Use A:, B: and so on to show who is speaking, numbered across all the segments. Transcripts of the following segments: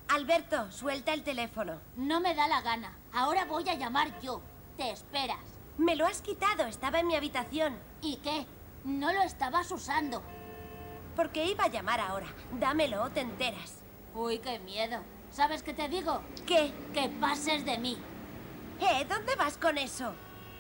A: Alberto, suelta el teléfono.
B: No me da la gana. Ahora voy a llamar yo. Te esperas.
A: Me lo has quitado, estaba en mi habitación.
B: ¿Y qué? No lo estabas usando.
A: Porque iba a llamar ahora. Dámelo o te enteras.
B: Uy, qué miedo. ¿Sabes qué te digo?
A: ¿Qué?
B: Que pases de mí.
A: ¿Dónde vas con eso?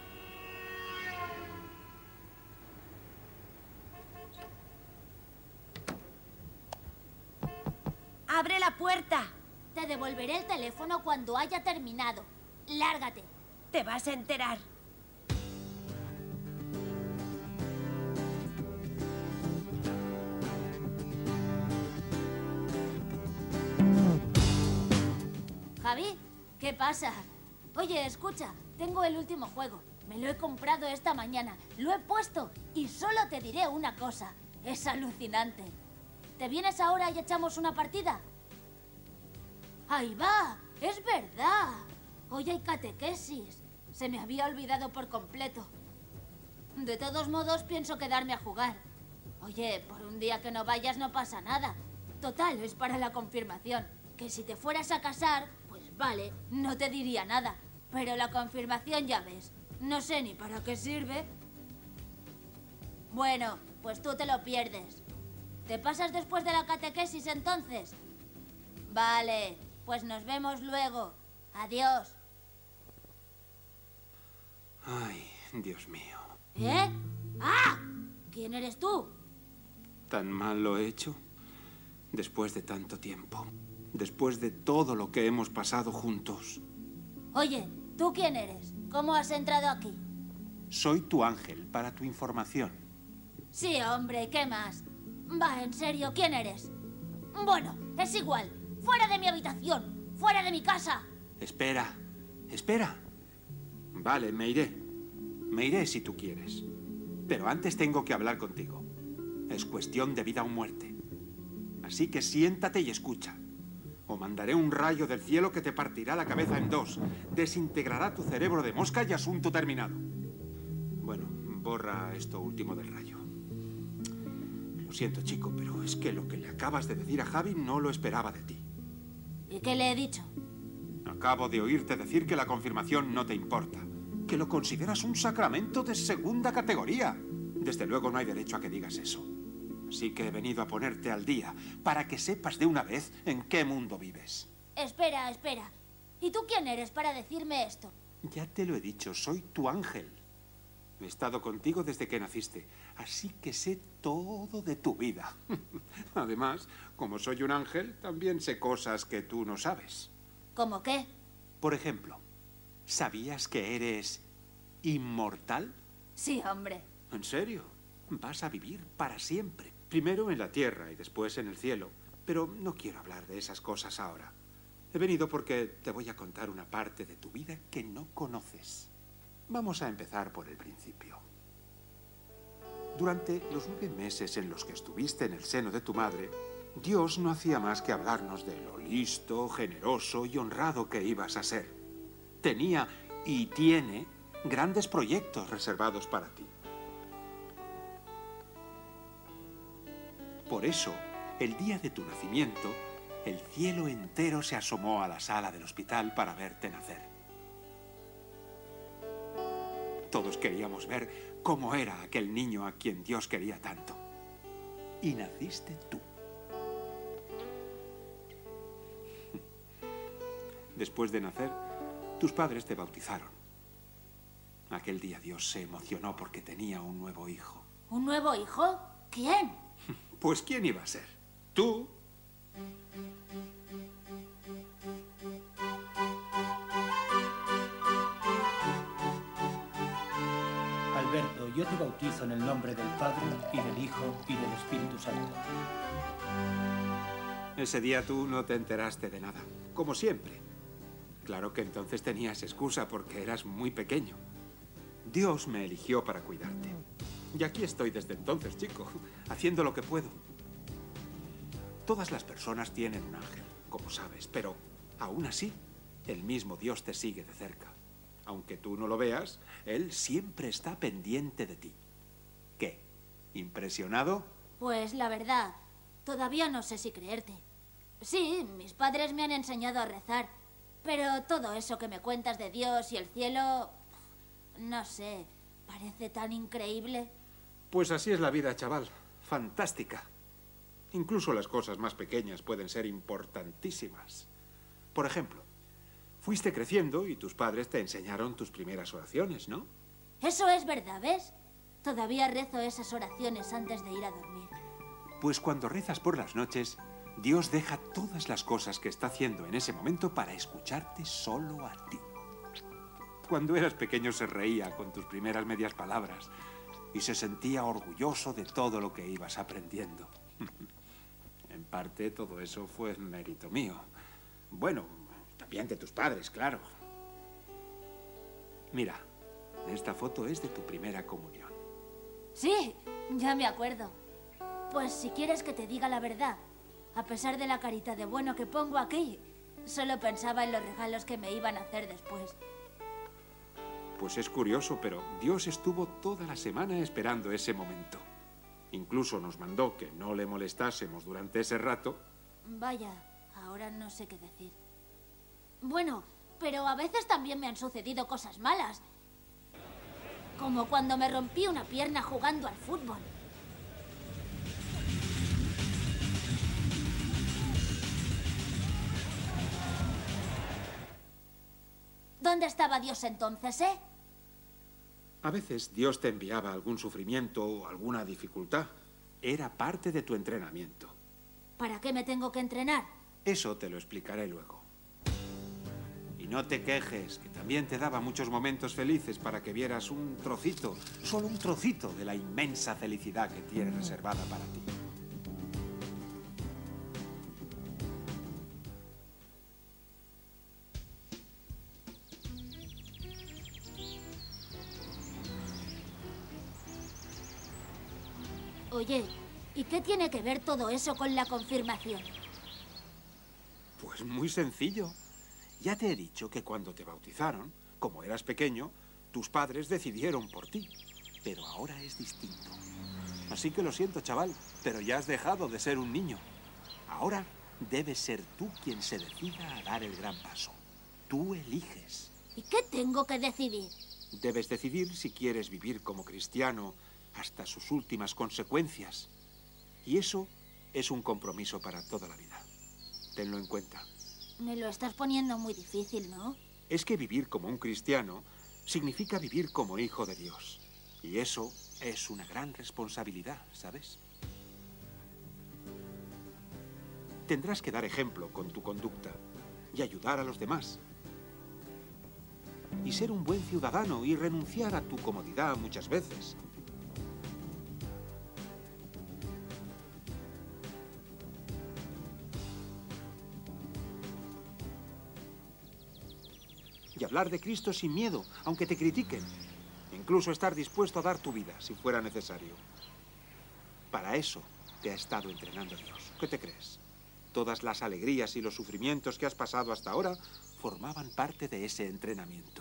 A: ¡Abre la puerta!
B: Te devolveré el teléfono cuando haya terminado. Lárgate.
A: Te vas a enterar.
B: Javi, ¿qué pasa? Oye, escucha, tengo el último juego. Me lo he comprado esta mañana. Lo he puesto y solo te diré una cosa. Es alucinante. ¿Te vienes ahora y echamos una partida? ¡Ahí va! ¡Es verdad! Hoy hay catequesis. Se me había olvidado por completo. De todos modos, pienso quedarme a jugar. Oye, por un día que no vayas no pasa nada. Total, es para la confirmación. Que si te fueras a casar, pues vale, no te diría nada. Pero la confirmación ya ves. No sé ni para qué sirve. Bueno, pues tú te lo pierdes. ¿Te pasas después de la catequesis entonces? Vale, pues nos vemos luego. Adiós.
C: Ay, Dios mío.
B: ¿Eh? ¡Ah! ¿Quién eres tú?
C: ¿Tan mal lo he hecho? Después de tanto tiempo. Después de todo lo que hemos pasado juntos.
B: Oye, ¿tú quién eres? ¿Cómo has entrado aquí?
C: Soy tu ángel, para tu información.
B: Sí, hombre, ¿qué más? Va, en serio, ¿quién eres? Bueno, es igual. ¡Fuera de mi habitación! ¡Fuera de mi casa!
C: Espera, espera. Vale, me iré. Me iré si tú quieres. Pero antes tengo que hablar contigo. Es cuestión de vida o muerte. Así que siéntate y escucha. O mandaré un rayo del cielo que te partirá la cabeza en dos. Desintegrará tu cerebro de mosca y asunto terminado. Bueno, borra esto último del rayo. Lo siento, chico, pero es que lo que le acabas de decir a Javi no lo esperaba de ti.
B: ¿Y qué le he dicho?
C: Acabo de oírte decir que la confirmación no te importa. Que lo consideras un sacramento de segunda categoría. Desde luego no hay derecho a que digas eso. Así que he venido a ponerte al día, para que sepas de una vez en qué mundo vives.
B: Espera, espera. ¿Y tú quién eres para decirme esto?
C: Ya te lo he dicho, soy tu ángel. He estado contigo desde que naciste, así que sé todo de tu vida. Además, como soy un ángel, también sé cosas que tú no sabes.
B: ¿Cómo qué?
C: Por ejemplo, ¿sabías que eres inmortal?
B: Sí, hombre.
C: ¿En serio? Vas a vivir para siempre. Primero en la tierra y después en el cielo. Pero no quiero hablar de esas cosas ahora. He venido porque te voy a contar una parte de tu vida que no conoces. Vamos a empezar por el principio. Durante los 9 meses en los que estuviste en el seno de tu madre, Dios no hacía más que hablarnos de lo listo, generoso y honrado que ibas a ser. Tenía y tiene grandes proyectos reservados para ti. Por eso, el día de tu nacimiento, el cielo entero se asomó a la sala del hospital para verte nacer. Todos queríamos ver cómo era aquel niño a quien Dios quería tanto. Y naciste tú. Después de nacer, tus padres te bautizaron. Aquel día Dios se emocionó porque tenía un nuevo hijo.
B: ¿Un nuevo hijo? ¿Quién?
C: Pues ¿quién iba a ser? ¿Tú?
D: Alberto, yo te bautizo en el nombre del Padre, y del Hijo, y del Espíritu Santo.
C: Ese día tú no te enteraste de nada, como siempre. Claro que entonces tenías excusa porque eras muy pequeño. Dios me eligió para cuidarte. Y aquí estoy desde entonces, chico, haciendo lo que puedo. Todas las personas tienen un ángel, como sabes, pero aún así, el mismo Dios te sigue de cerca. Aunque tú no lo veas, Él siempre está pendiente de ti. ¿Qué? ¿Impresionado?
B: Pues la verdad, todavía no sé si creerte. Sí, mis padres me han enseñado a rezar. Pero todo eso que me cuentas de Dios y el cielo... No sé, parece tan increíble.
C: Pues así es la vida, chaval. Fantástica. Incluso las cosas más pequeñas pueden ser importantísimas. Por ejemplo, fuiste creciendo y tus padres te enseñaron tus primeras oraciones, ¿no?
B: Eso es verdad, ¿ves? Todavía rezo esas oraciones antes de ir a dormir.
C: Pues cuando rezas por las noches, Dios deja todas las cosas que está haciendo en ese momento para escucharte solo a ti. Cuando eras pequeño se reía con tus primeras medias palabras y se sentía orgulloso de todo lo que ibas aprendiendo. En parte todo eso fue mérito mío. Bueno, también de tus padres, claro. Mira, esta foto es de tu primera comunión.
B: Sí, ya me acuerdo. Pues si quieres que te diga la verdad, a pesar de la carita de bueno que pongo aquí, solo pensaba en los regalos que me iban a hacer después.
C: Pues es curioso, pero Dios estuvo toda la semana esperando ese momento. Incluso nos mandó que no le molestásemos durante ese rato.
B: Vaya, ahora no sé qué decir. Bueno, pero a veces también me han sucedido cosas malas. Como cuando me rompí una pierna jugando al fútbol. ¿Dónde estaba Dios entonces, eh?
C: A veces Dios te enviaba algún sufrimiento o alguna dificultad. Era parte de tu entrenamiento.
B: ¿Para qué me tengo que entrenar?
C: Eso te lo explicaré luego. Y no te quejes, que también te daba muchos momentos felices para que vieras un trocito, solo un trocito de la inmensa felicidad que tiene reservada para ti.
B: Oye, ¿y qué tiene que ver todo eso con la confirmación?
C: Pues muy sencillo. Ya te he dicho que cuando te bautizaron, como eras pequeño, tus padres decidieron por ti. Pero ahora es distinto. Así que lo siento, chaval, pero ya has dejado de ser un niño. Ahora debes ser tú quien se decida a dar el gran paso. Tú eliges.
B: ¿Y qué tengo que decidir?
C: Debes decidir si quieres vivir como cristiano hasta sus últimas consecuencias. Y eso es un compromiso para toda la vida. Tenlo en cuenta.
B: Me lo estás poniendo muy difícil, ¿no?
C: Es que vivir como un cristiano significa vivir como hijo de Dios. Y eso es una gran responsabilidad, ¿sabes? Tendrás que dar ejemplo con tu conducta y ayudar a los demás. Y ser un buen ciudadano y renunciar a tu comodidad muchas veces. Y hablar de Cristo sin miedo, aunque te critiquen. Incluso estar dispuesto a dar tu vida, si fuera necesario. Para eso te ha estado entrenando Dios. ¿Qué te crees? Todas las alegrías y los sufrimientos que has pasado hasta ahora formaban parte de ese entrenamiento.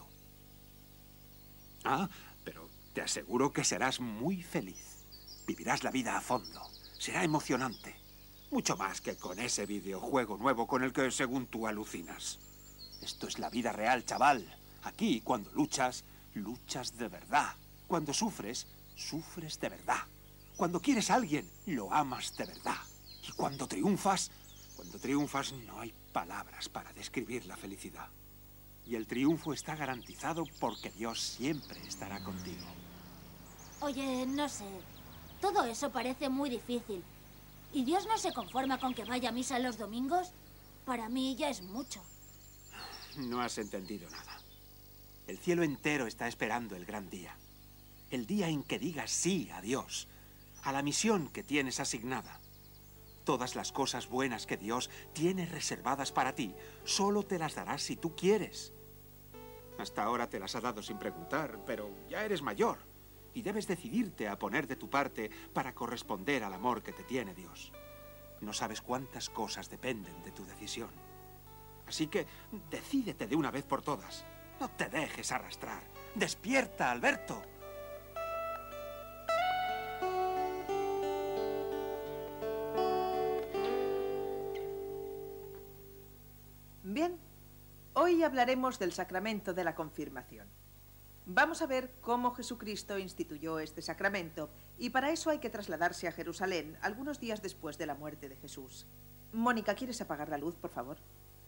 C: Ah, pero te aseguro que serás muy feliz. Vivirás la vida a fondo. Será emocionante. Mucho más que con ese videojuego nuevo con el que, según tú, alucinas. Esto es la vida real, chaval. Aquí, cuando luchas, luchas de verdad. Cuando sufres, sufres de verdad. Cuando quieres a alguien, lo amas de verdad. Y cuando triunfas no hay palabras para describir la felicidad. Y el triunfo está garantizado porque Dios siempre estará contigo.
B: Oye, no sé. Todo eso parece muy difícil. ¿Y Dios no se conforma con que vaya a misa los domingos? Para mí ya es mucho.
C: No has entendido nada. El cielo entero está esperando el gran día. El día en que digas sí a Dios, a la misión que tienes asignada. Todas las cosas buenas que Dios tiene reservadas para ti, solo te las dará si tú quieres. Hasta ahora te las ha dado sin preguntar, pero ya eres mayor y debes decidirte a poner de tu parte para corresponder al amor que te tiene Dios. No sabes cuántas cosas dependen de tu decisión. Así que decídete de una vez por todas. No te dejes arrastrar. ¡Despierta, Alberto!
E: Bien, hoy hablaremos del sacramento de la confirmación. Vamos a ver cómo Jesucristo instituyó este sacramento, y para eso hay que trasladarse a Jerusalén algunos días después de la muerte de Jesús. Mónica, ¿quieres apagar la luz, por favor?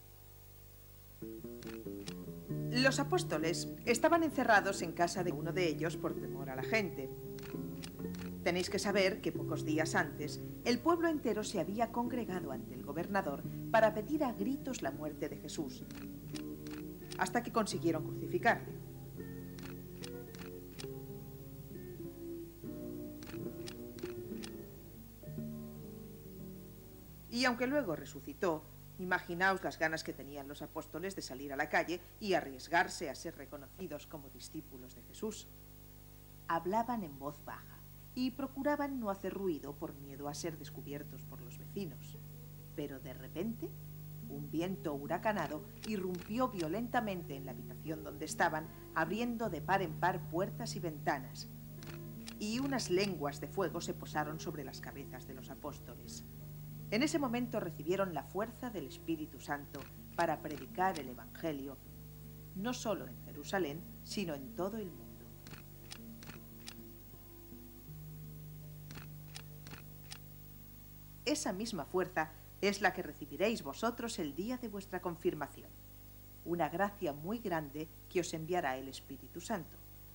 E: Los apóstoles estaban encerrados en casa de uno de ellos por temor a la gente. Tenéis que saber que pocos días antes, el pueblo entero se había congregado ante el gobernador para pedir a gritos la muerte de Jesús, hasta que consiguieron crucificarle. Y aunque luego resucitó, imaginaos las ganas que tenían los apóstoles de salir a la calle y arriesgarse a ser reconocidos como discípulos de Jesús. Hablaban en voz baja y procuraban no hacer ruido por miedo a ser descubiertos por los vecinos. Pero de repente, un viento huracanado irrumpió violentamente en la habitación donde estaban, abriendo de par en par puertas y ventanas, y unas lenguas de fuego se posaron sobre las cabezas de los apóstoles. En ese momento recibieron la fuerza del Espíritu Santo para predicar el Evangelio, no solo en Jerusalén, sino en todo el mundo. Esa misma fuerza es la que recibiréis vosotros el día de vuestra confirmación. Una gracia muy grande que os enviará el Espíritu Santo.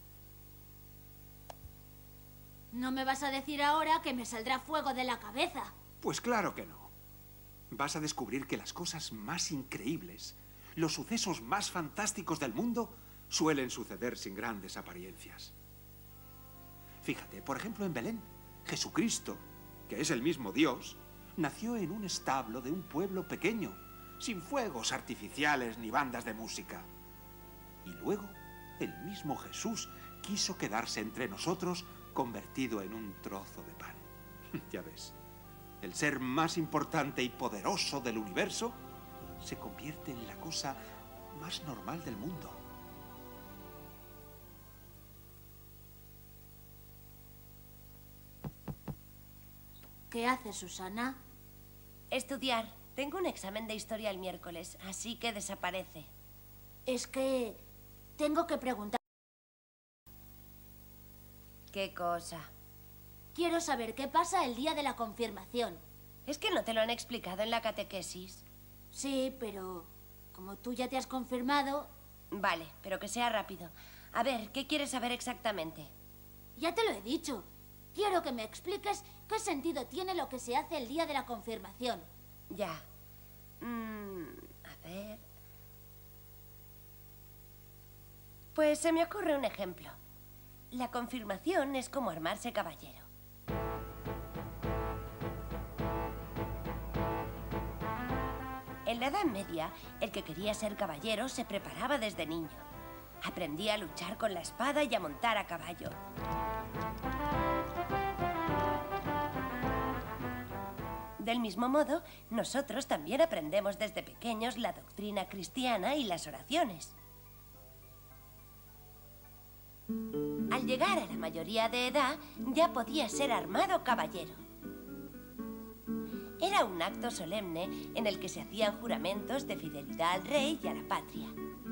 B: ¿No me vas a decir ahora que me saldrá fuego de la cabeza?
C: Pues claro que no. Vas a descubrir que las cosas más increíbles, los sucesos más fantásticos del mundo, suelen suceder sin grandes apariencias. Fíjate, por ejemplo, en Belén, Jesucristo, que es el mismo Dios, nació en un establo de un pueblo pequeño, sin fuegos artificiales ni bandas de música. Y luego, el mismo Jesús quiso quedarse entre nosotros convertido en un trozo de pan. Ya ves, el ser más importante y poderoso del universo se convierte en la cosa más normal del mundo.
B: ¿Qué hace Susana?
A: Estudiar. Tengo un examen de historia el miércoles, así que desaparece.
B: Es que tengo que preguntar.
A: ¿Qué cosa?
B: Quiero saber qué pasa el día de la confirmación.
A: ¿Es que no te lo han explicado en la catequesis?
B: Sí, pero como tú ya te has confirmado...
A: Vale, pero que sea rápido. A ver, ¿qué quieres saber exactamente?
B: Ya te lo he dicho. Quiero que me expliques qué sentido tiene lo que se hace el día de la confirmación.
A: Ya. A ver... Pues se me ocurre un ejemplo. La confirmación es como armarse caballero. En la Edad Media, el que quería ser caballero se preparaba desde niño. Aprendía a luchar con la espada y a montar a caballo. Del mismo modo, nosotros también aprendemos desde pequeños la doctrina cristiana y las oraciones. Al llegar a la mayoría de edad, ya podía ser armado caballero. Era un acto solemne en el que se hacían juramentos de fidelidad al rey y a la patria.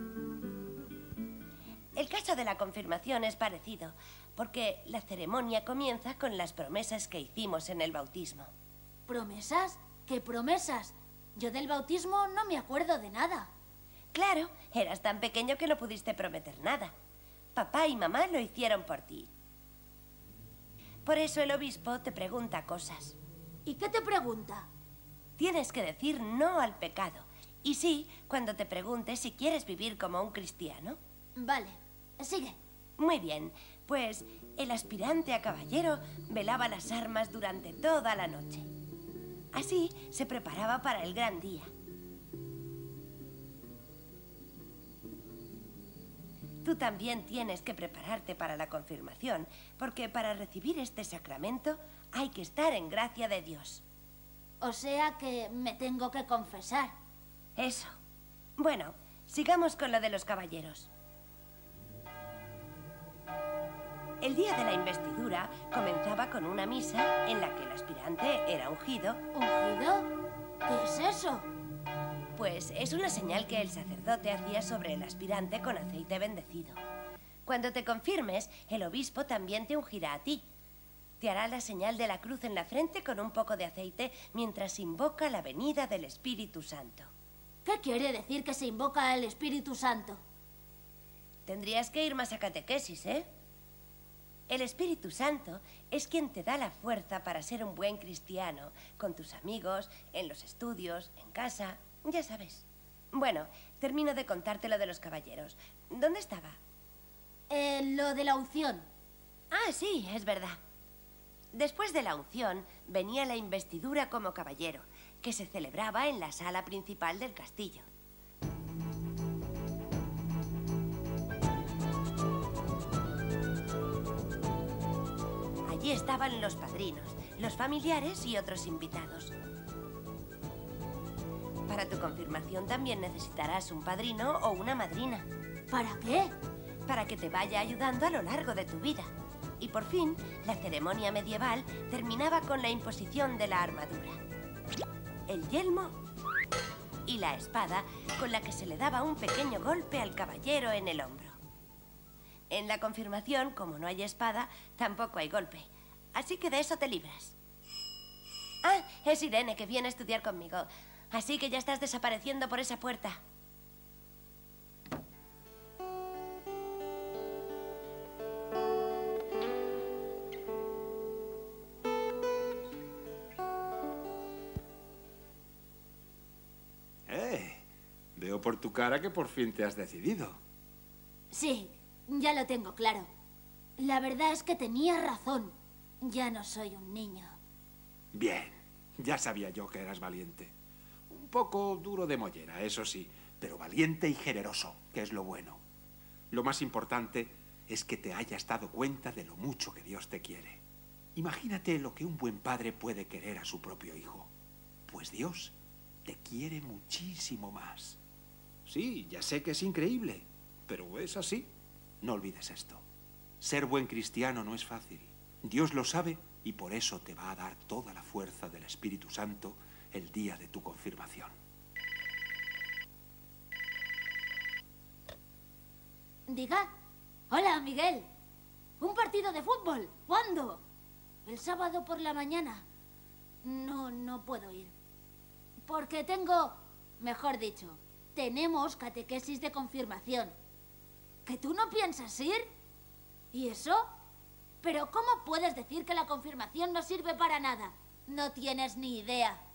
A: El caso de la confirmación es parecido, porque la ceremonia comienza con las promesas que hicimos en el bautismo.
B: ¿Promesas? ¿Qué promesas? Yo del bautismo no me acuerdo de nada.
A: Claro, eras tan pequeño que no pudiste prometer nada. Papá y mamá lo hicieron por ti. Por eso el obispo te pregunta cosas.
B: ¿Y qué te pregunta?
A: Tienes que decir no al pecado. Y sí, cuando te pregunte si quieres vivir como un cristiano.
B: Vale, sigue.
A: Muy bien, pues el aspirante a caballero velaba las armas durante toda la noche. Así se preparaba para el gran día. Tú también tienes que prepararte para la confirmación, porque para recibir este sacramento hay que estar en gracia de Dios.
B: O sea que me tengo que confesar.
A: Eso. Bueno, sigamos con lo de los caballeros. El día de la investidura comenzaba con una misa en la que el aspirante era ungido.
B: ¿Ungido? ¿Qué es eso?
A: Pues es una señal que el sacerdote hacía sobre el aspirante con aceite bendecido. Cuando te confirmes, el obispo también te ungirá a ti. Te hará la señal de la cruz en la frente con un poco de aceite mientras invoca la venida del Espíritu Santo.
B: ¿Qué quiere decir que se invoca al Espíritu Santo?
A: Tendrías que ir más a catequesis, ¿eh? El Espíritu Santo es quien te da la fuerza para ser un buen cristiano, con tus amigos, en los estudios, en casa, ya sabes. Bueno, termino de contarte lo de los caballeros. ¿Dónde estaba?
B: Lo de la unción.
A: Ah, sí, es verdad. Después de la unción venía la investidura como caballero, que se celebraba en la sala principal del castillo. Allí estaban los padrinos, los familiares y otros invitados. Para tu confirmación también necesitarás un padrino o una madrina.
B: ¿Para qué?
A: Para que te vaya ayudando a lo largo de tu vida. Y por fin, la ceremonia medieval terminaba con la imposición de la armadura, el yelmo y la espada con la que se le daba un pequeño golpe al caballero en el hombro. En la confirmación, como no hay espada, tampoco hay golpe. Así que de eso te libras. Ah, es Irene, que viene a estudiar conmigo. Así que ya estás desapareciendo por esa puerta.
C: Veo por tu cara que por fin te has decidido.
B: Sí, ya lo tengo claro. La verdad es que tenía razón. Ya no soy un niño.
C: Bien, ya sabía yo que eras valiente. Un poco duro de mollera, eso sí, pero valiente y generoso, que es lo bueno. Lo más importante es que te hayas dado cuenta de lo mucho que Dios te quiere. Imagínate lo que un buen padre puede querer a su propio hijo. Pues Dios te quiere muchísimo más. Sí, ya sé que es increíble, pero es así. No olvides esto. Ser buen cristiano no es fácil. Dios lo sabe y por eso te va a dar toda la fuerza del Espíritu Santo el día de tu confirmación.
B: Diga. Hola, Miguel. ¿Un partido de fútbol? ¿Cuándo? El sábado por la mañana. No puedo ir. Porque tengo... Mejor dicho, tenemos catequesis de confirmación. ¿Que tú no piensas ir? ¿Y eso? ¿Pero cómo puedes decir que la confirmación no sirve para nada? No tienes ni idea.